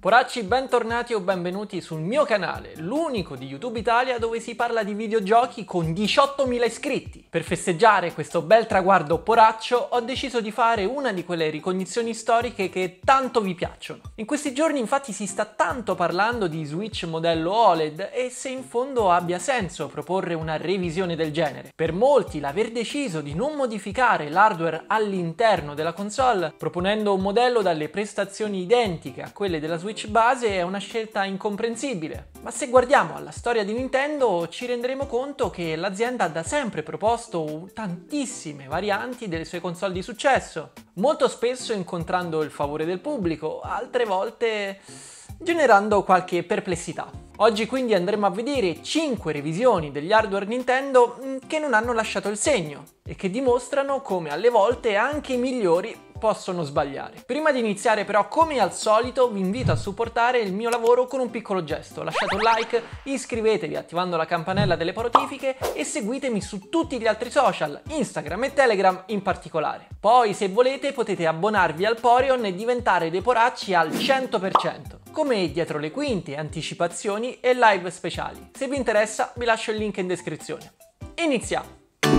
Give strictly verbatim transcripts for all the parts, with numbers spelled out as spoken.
Poracci, bentornati o benvenuti sul mio canale, l'unico di YouTube Italia dove si parla di videogiochi con diciottomila iscritti. Per festeggiare questo bel traguardo poraccio ho deciso di fare una di quelle ricognizioni storiche che tanto vi piacciono. In questi giorni infatti si sta tanto parlando di Switch modello O L E D e se in fondo abbia senso proporre una revisione del genere. Per molti l'aver deciso di non modificare l'hardware all'interno della console, proponendo un modello dalle prestazioni identiche a quelle della Switch base, è una scelta incomprensibile. Ma se guardiamo alla storia di Nintendo ci renderemo conto che l'azienda ha da sempre proposto tantissime varianti delle sue console di successo, molto spesso incontrando il favore del pubblico, altre volte generando qualche perplessità. Oggi quindi andremo a vedere cinque revisioni degli hardware Nintendo che non hanno lasciato il segno e che dimostrano come alle volte anche i migliori possono sbagliare. Prima di iniziare però, come al solito, vi invito a supportare il mio lavoro con un piccolo gesto. Lasciate un like, iscrivetevi attivando la campanella delle notifiche e seguitemi su tutti gli altri social, Instagram e Telegram in particolare. Poi, se volete, potete abbonarvi al Poreon e diventare dei poracci al cento per cento, come dietro le quinte, anticipazioni e live speciali. Se vi interessa, vi lascio il link in descrizione. Iniziamo!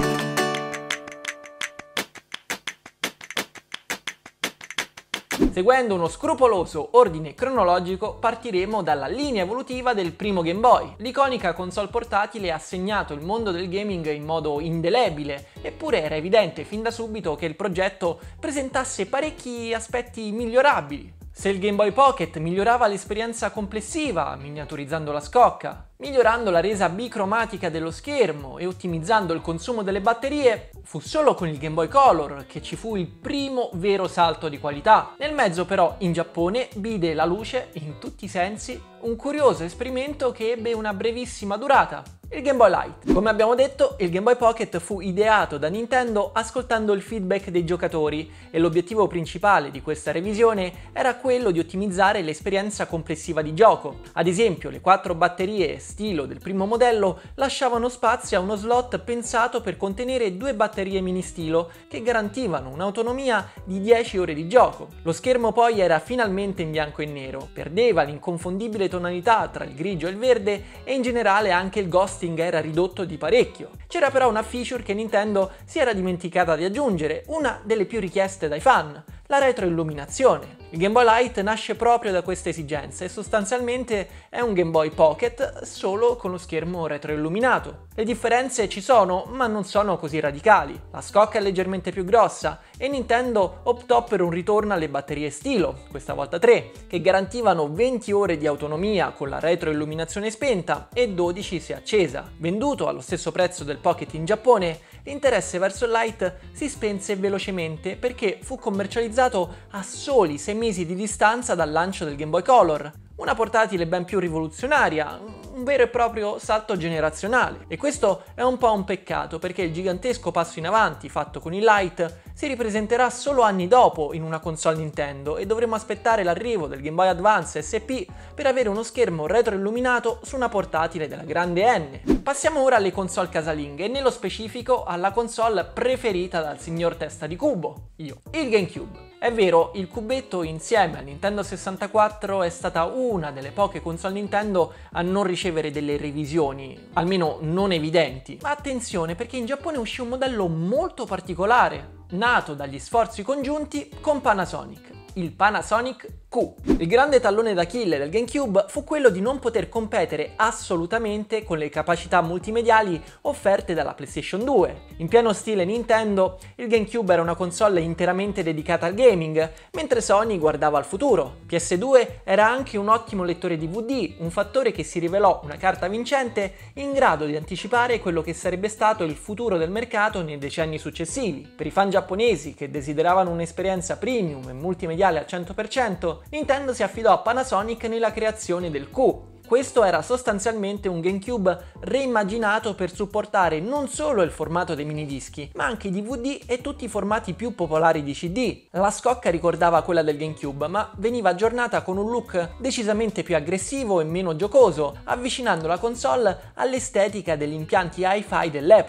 Seguendo uno scrupoloso ordine cronologico, partiremo dalla linea evolutiva del primo Game Boy. L'iconica console portatile ha segnato il mondo del gaming in modo indelebile, eppure era evidente fin da subito che il progetto presentasse parecchi aspetti migliorabili. Se il Game Boy Pocket migliorava l'esperienza complessiva, miniaturizzando la scocca, migliorando la resa bicromatica dello schermo e ottimizzando il consumo delle batterie, fu solo con il Game Boy Color che ci fu il primo vero salto di qualità. Nel mezzo però, in Giappone, vide la luce, in tutti i sensi, un curioso esperimento che ebbe una brevissima durata. Il Game Boy Lite. Come abbiamo detto, il Game Boy Pocket fu ideato da Nintendo ascoltando il feedback dei giocatori e l'obiettivo principale di questa revisione era quello di ottimizzare l'esperienza complessiva di gioco. Ad esempio, le quattro batterie stilo del primo modello lasciavano spazio a uno slot pensato per contenere due batterie mini stilo che garantivano un'autonomia di dieci ore di gioco. Lo schermo poi era finalmente in bianco e nero, perdeva l'inconfondibile tonalità tra il grigio e il verde e in generale anche il ghosting era ridotto di parecchio. C'era però una feature che Nintendo si era dimenticata di aggiungere, una delle più richieste dai fan: la retroilluminazione. Il Game Boy Lite nasce proprio da questa esigenza e sostanzialmente è un Game Boy Pocket solo con lo schermo retroilluminato. Le differenze ci sono, ma non sono così radicali. La scocca è leggermente più grossa e Nintendo optò per un ritorno alle batterie stilo, questa volta tre, che garantivano venti ore di autonomia con la retroilluminazione spenta e dodici se accesa. Venduto allo stesso prezzo del Pocket in Giappone, l'interesse verso il Lite si spense velocemente perché fu commercializzato a soli sei mesi di distanza dal lancio del Game Boy Color, una portatile ben più rivoluzionaria, un vero e proprio salto generazionale. E questo è un po' un peccato perché il gigantesco passo in avanti fatto con il Lite si ripresenterà solo anni dopo in una console Nintendo e dovremo aspettare l'arrivo del Game Boy Advance S P per avere uno schermo retroilluminato su una portatile della grande N. Passiamo ora alle console casalinghe e nello specifico alla console preferita dal signor Testa di Cubo, io, il GameCube. È vero, il cubetto insieme al Nintendo sessantaquattro è stata una delle poche console Nintendo a non ricevere delle revisioni, almeno non evidenti. Ma attenzione, perché in Giappone uscì un modello molto particolare, nato dagli sforzi congiunti con Panasonic, il Panasonic Q. Il grande tallone d'Achille del GameCube fu quello di non poter competere assolutamente con le capacità multimediali offerte dalla PlayStation due. In pieno stile Nintendo, il GameCube era una console interamente dedicata al gaming, mentre Sony guardava al futuro. P S due era anche un ottimo lettore D V D, un fattore che si rivelò una carta vincente in grado di anticipare quello che sarebbe stato il futuro del mercato nei decenni successivi. Per i fan giapponesi che desideravano un'esperienza premium e multimediale al cento per cento, Nintendo si affidò a Panasonic nella creazione del Q. Questo era sostanzialmente un GameCube reimmaginato per supportare non solo il formato dei minidischi, ma anche i D V D e tutti i formati più popolari di C D. La scocca ricordava quella del GameCube, ma veniva aggiornata con un look decisamente più aggressivo e meno giocoso, avvicinando la console all'estetica degli impianti hi-fi dell'epoca.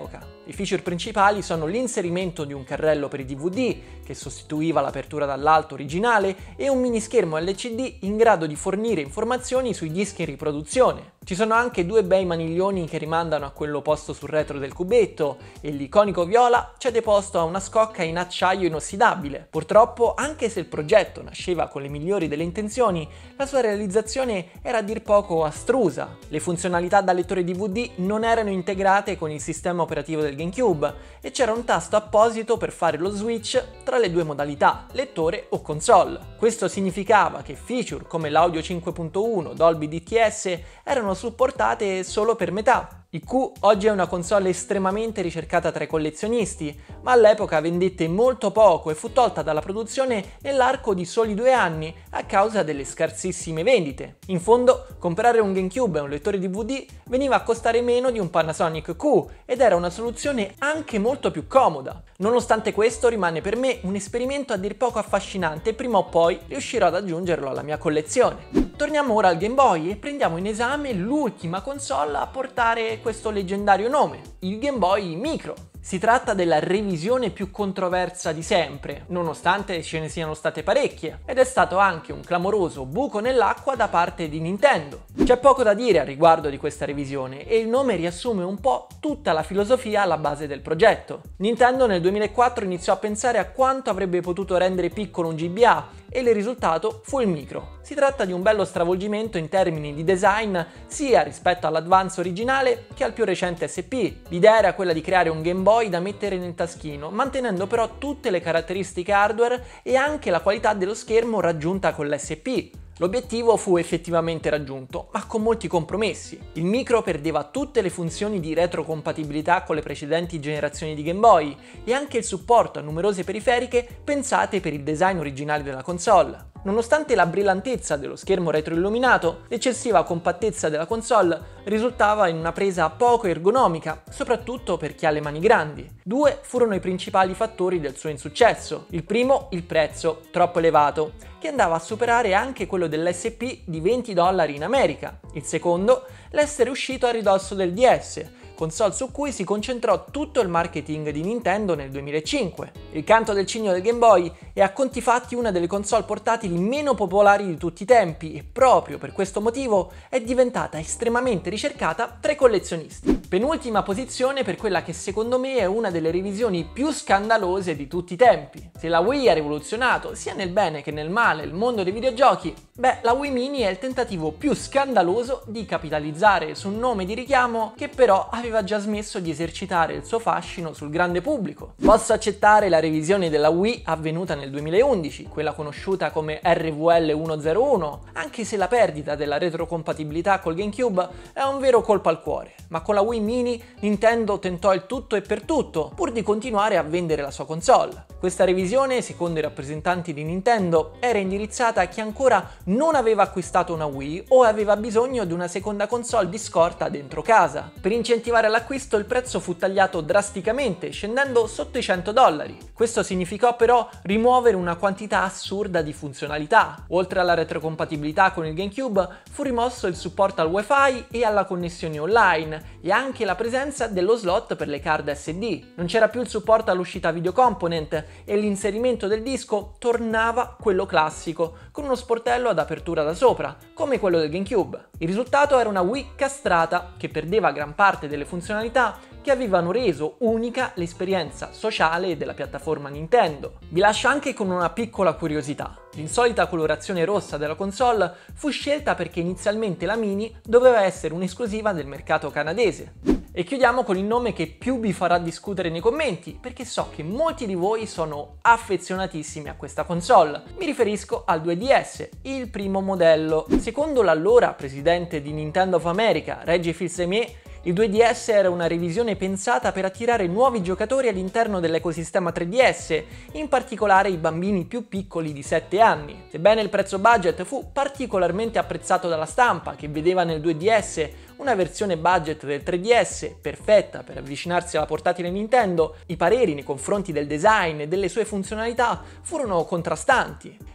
I feature principali sono l'inserimento di un carrello per i D V D, che sostituiva l'apertura dall'alto originale, e un mini schermo L C D in grado di fornire informazioni sui dischi in riproduzione. Ci sono anche due bei maniglioni che rimandano a quello posto sul retro del cubetto, e l'iconico viola c'è deposto a una scocca in acciaio inossidabile. Purtroppo, anche se il progetto nasceva con le migliori delle intenzioni, la sua realizzazione era a dir poco astrusa. Le funzionalità da lettore D V D non erano integrate con il sistema operativo del GameCube e c'era un tasto apposito per fare lo switch tra le due modalità, lettore o console. Questo significava che feature come l'audio cinque punto uno, Dolby D T S erano supportate solo per metà. Il Q oggi è una console estremamente ricercata tra i collezionisti, ma all'epoca vendette molto poco e fu tolta dalla produzione nell'arco di soli due anni a causa delle scarsissime vendite. In fondo, comprare un GameCube e un lettore D V D veniva a costare meno di un Panasonic Q ed era una soluzione anche molto più comoda. Nonostante questo, rimane per me un esperimento a dir poco affascinante e prima o poi riuscirò ad aggiungerlo alla mia collezione. Torniamo ora al Game Boy e prendiamo in esame l'ultima console a portare questo leggendario nome, il Game Boy Micro. Si tratta della revisione più controversa di sempre, nonostante ce ne siano state parecchie, ed è stato anche un clamoroso buco nell'acqua da parte di Nintendo. C'è poco da dire a riguardo di questa revisione e il nome riassume un po' tutta la filosofia alla base del progetto. Nintendo nel duemilaquattro iniziò a pensare a quanto avrebbe potuto rendere piccolo un G B A e il risultato fu il Micro. Si tratta di un bello stravolgimento in termini di design sia rispetto all'Advance originale che al più recente S P. L'idea era quella di creare un Game Boy da mettere nel taschino, mantenendo però tutte le caratteristiche hardware e anche la qualità dello schermo raggiunta con l'S P. L'obiettivo fu effettivamente raggiunto, ma con molti compromessi. Il Micro perdeva tutte le funzioni di retrocompatibilità con le precedenti generazioni di Game Boy e anche il supporto a numerose periferiche pensate per il design originale della console. Nonostante la brillantezza dello schermo retroilluminato, l'eccessiva compattezza della console risultava in una presa poco ergonomica, soprattutto per chi ha le mani grandi. Due furono i principali fattori del suo insuccesso. Il primo, il prezzo, troppo elevato, che andava a superare anche quello dell'S P di venti dollari in America. Il secondo, l'essere uscito a ridosso del D S, console su cui si concentrò tutto il marketing di Nintendo nel duemilacinque. Il canto del cigno del Game Boy è a conti fatti una delle console portatili meno popolari di tutti i tempi e proprio per questo motivo è diventata estremamente ricercata tra i collezionisti. Penultima posizione per quella che secondo me è una delle revisioni più scandalose di tutti i tempi. Se la Wii ha rivoluzionato sia nel bene che nel male il mondo dei videogiochi, beh, la Wii Mini è il tentativo più scandaloso di capitalizzare su un nome di richiamo che però aveva già smesso di esercitare il suo fascino sul grande pubblico. Posso accettare la revisione della Wii avvenuta nel duemilaundici, quella conosciuta come R V L centouno, anche se la perdita della retrocompatibilità col GameCube è un vero colpo al cuore, ma con la Wii Mini Nintendo tentò il tutto e per tutto pur di continuare a vendere la sua console. Questa revisione, secondo i rappresentanti di Nintendo, era indirizzata a chi ancora non aveva acquistato una Wii o aveva bisogno di una seconda console di scorta dentro casa. Per incentivare l'acquisto il prezzo fu tagliato drasticamente, scendendo sotto i cento dollari. Questo significò però rimuovere una quantità assurda di funzionalità. Oltre alla retrocompatibilità con il GameCube, fu rimosso il supporto al Wi-Fi e alla connessione online e anche la presenza dello slot per le card S D. Non c'era più il supporto all'uscita video component e l'inserimento del disco tornava quello classico, con uno sportello ad apertura da sopra, come quello del GameCube. Il risultato era una Wii castrata che perdeva gran parte delle funzionalità che avevano reso unica l'esperienza sociale della piattaforma Nintendo. Vi lascio anche con una piccola curiosità. L'insolita colorazione rossa della console fu scelta perché inizialmente la Mini doveva essere un'esclusiva del mercato canadese. E chiudiamo con il nome che più vi farà discutere nei commenti, perché so che molti di voi sono affezionatissimi a questa console. Mi riferisco al due D S, il primo modello. Secondo l'allora presidente di Nintendo of America, Reggie Fils-Aimé, il due D S era una revisione pensata per attirare nuovi giocatori all'interno dell'ecosistema tre D S, in particolare i bambini più piccoli di sette anni. Sebbene il prezzo budget fu particolarmente apprezzato dalla stampa, che vedeva nel due D S una versione budget del tre D S perfetta per avvicinarsi alla portatile Nintendo, i pareri nei confronti del design e delle sue funzionalità furono contrastanti.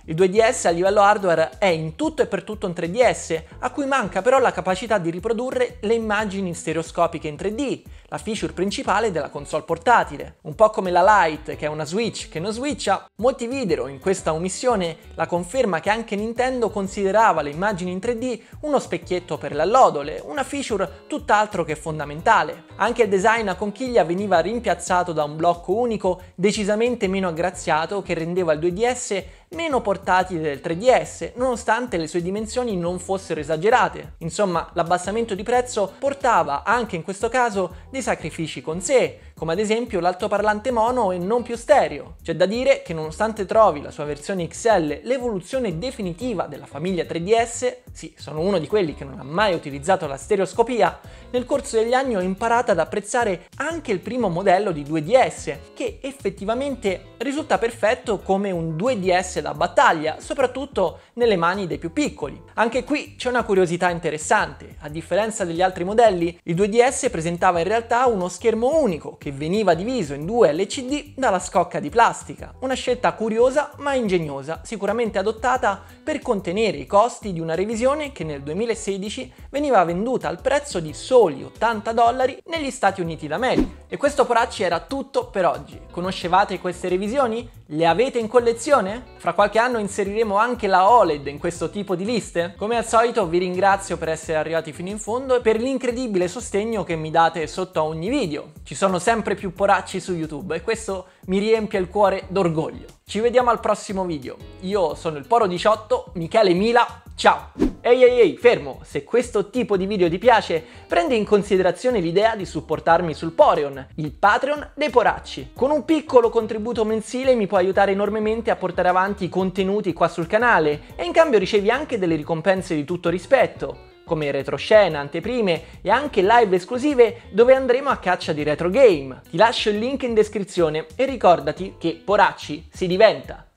Il due D S a livello hardware è in tutto e per tutto un tre D S, a cui manca però la capacità di riprodurre le immagini stereoscopiche in tre D, la feature principale della console portatile. Un po' come la Lite, che è una Switch che non switcha, molti videro in questa omissione la conferma che anche Nintendo considerava le immagini in tre D uno specchietto per le allodole, una feature tutt'altro che fondamentale. Anche il design a conchiglia veniva rimpiazzato da un blocco unico decisamente meno aggraziato che rendeva il due D S meno portatile del tre D S, nonostante le sue dimensioni non fossero esagerate. Insomma, l'abbassamento di prezzo portava anche in questo caso dei sacrifici con sé, come ad esempio l'altoparlante mono e non più stereo. C'è da dire che nonostante trovi la sua versione X L l'evoluzione definitiva della famiglia tre D S, sì, sono uno di quelli che non ha mai utilizzato la stereoscopia, nel corso degli anni ho imparato ad apprezzare anche il primo modello di due D S, che effettivamente risulta perfetto come un due D S da battaglia, soprattutto nelle mani dei più piccoli. Anche qui c'è una curiosità interessante: a differenza degli altri modelli, il due D S presentava in realtà uno schermo unico che veniva diviso in due L C D dalla scocca di plastica, una scelta curiosa ma ingegnosa, sicuramente adottata per contenere i costi di una revisione che nel duemilasedici veniva venduta al prezzo di soli ottanta dollari negli Stati Uniti d'America. E questo poracci era tutto per oggi. Conoscevate queste revisioni? Le avete in collezione? Fra qualche anno inseriremo anche la O L E D in questo tipo di liste? Come al solito vi ringrazio per essere arrivati fino in fondo e per l'incredibile sostegno che mi date sotto a ogni video. Ci sono sempre più poracci su YouTube e questo mi riempie il cuore d'orgoglio. Ci vediamo al prossimo video. Io sono il Poro diciotto, Michele Mila, ciao! Ehi ehi ehi, fermo! Se questo tipo di video ti piace, prendi in considerazione l'idea di supportarmi sul Poreon, il Patreon dei poracci. Con un piccolo contributo mensile mi puoi aiutare enormemente a portare avanti i contenuti qua sul canale e in cambio ricevi anche delle ricompense di tutto rispetto, come retroscena, anteprime e anche live esclusive dove andremo a caccia di retro game. Ti lascio il link in descrizione e ricordati che poracci si diventa.